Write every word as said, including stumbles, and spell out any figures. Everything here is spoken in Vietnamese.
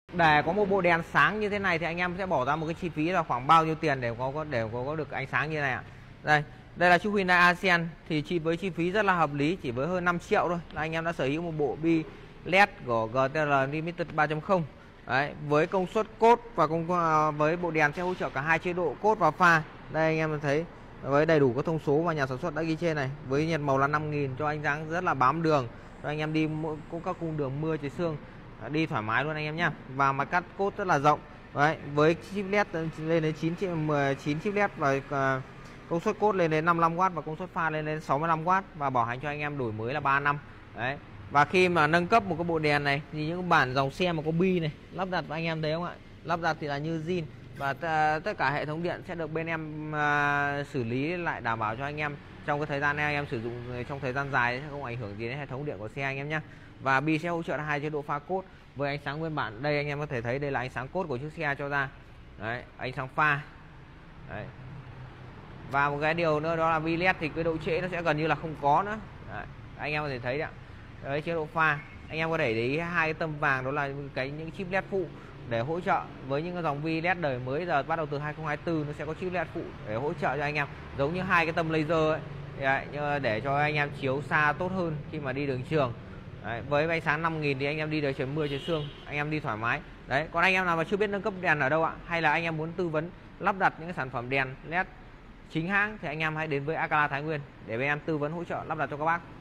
Để có một bộ đèn sáng như thế này thì anh em sẽ bỏ ra một cái chi phí là khoảng bao nhiêu tiền để có để có, có được ánh sáng như này ạ? Đây, đây là chiếc Hyundai Accent thì chỉ với chi phí rất là hợp lý, chỉ với hơn năm triệu thôi là anh em đã sở hữu một bộ bi led của giê tê lờ Limited ba chấm không. Đấy, với công suất cốt và công với bộ đèn sẽ hỗ trợ cả hai chế độ cốt và pha. Đây anh em thấy với đầy đủ các thông số mà nhà sản xuất đã ghi trên này, với nhiệt màu là năm nghìn cho ánh sáng rất là bám đường, cho anh em đi cũng các cung đường mưa trời sương đi thoải mái luôn anh em nhá. Và mặt cắt cốt rất là rộng. Đấy, với chip led lên đến chín chín chip led và uh, công suất cốt lên đến năm mươi lăm oát và công suất pha lên đến sáu mươi lăm oát và bảo hành cho anh em đổi mới là ba năm. Đấy. Và khi mà nâng cấp một cái bộ đèn này thì những bản dòng xe mà có bi này lắp đặt anh em thấy không ạ? Lắp đặt thì là như zin và tất cả hệ thống điện sẽ được bên em uh, xử lý lại, đảm bảo cho anh em trong cái thời gian này anh em sử dụng trong thời gian dài sẽ không ảnh hưởng gì đến hệ thống điện của xe anh em nhé. Và bi sẽ hỗ trợ hai chế độ pha cốt với ánh sáng nguyên bản. Đây anh em có thể thấy đây là ánh sáng cốt của chiếc xe cho ra. Đấy, ánh sáng pha. Đấy. Và một cái điều nữa đó là bi led thì cái độ trễ nó sẽ gần như là không có nữa. Đấy, anh em có thể thấy đấy ạ. Đấy, chế độ pha anh em có thể để ý hai cái tấm vàng đó là cái những chip led phụ để hỗ trợ với những cái dòng vi led đời mới giờ bắt đầu từ hai không hai tư nó sẽ có chip led phụ để hỗ trợ cho anh em, giống như hai cái tấm laser ấy. Đấy, để cho anh em chiếu xa tốt hơn khi mà đi đường trường. Đấy, với ánh sáng năm nghìn thì anh em đi đời trời mưa trời sương anh em đi thoải mái. Đấy, còn anh em nào mà chưa biết nâng cấp đèn ở đâu ạ, hay là anh em muốn tư vấn lắp đặt những cái sản phẩm đèn led chính hãng thì anh em hãy đến với Akala Thái Nguyên để bên em tư vấn hỗ trợ lắp đặt cho các bác.